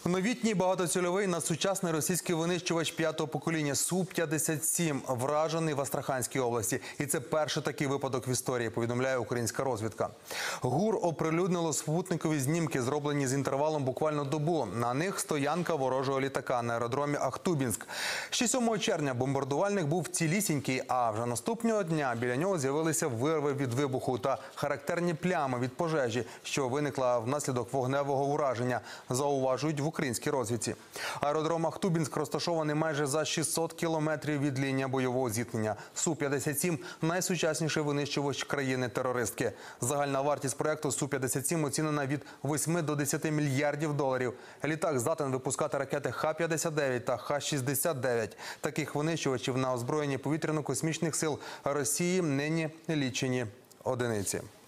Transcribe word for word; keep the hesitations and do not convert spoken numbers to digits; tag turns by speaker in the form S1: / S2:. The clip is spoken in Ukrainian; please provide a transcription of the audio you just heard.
S1: Новітній багатоцільовий надсучасний російський винищувач п'ятого покоління Су п'ятдесят сім вражений в Астраханській області. І це перший такий випадок в історії, повідомляє українська розвідка. ГУР оприлюднило супутникові знімки, зроблені з інтервалом буквально добу. На них стоянка ворожого літака на аеродромі Ахтубінськ. Ще сьомого червня бомбардувальник був цілісінький, а вже наступного дня біля нього з'явилися вирви від вибуху та характерні плями від пожежі, що виникла внаслідок вогневого ураження, зауважують в українській розвідці. Аеродром Ахтубінськ розташований майже за шістсот кілометрів від лінії бойового зіткнення. Су п'ятдесят сім – найсучасніший винищувач країни-терористки. Загальна вартість проєкту Су п'ятдесят сім оцінена від восьми до десяти мільярдів доларів. Літак здатен випускати ракети Х п'ятдесят дев'ять та Х шістдесят дев'ять. Таких винищувачів на озброєнні повітряно-космічних сил Росії нині лічені одиниці.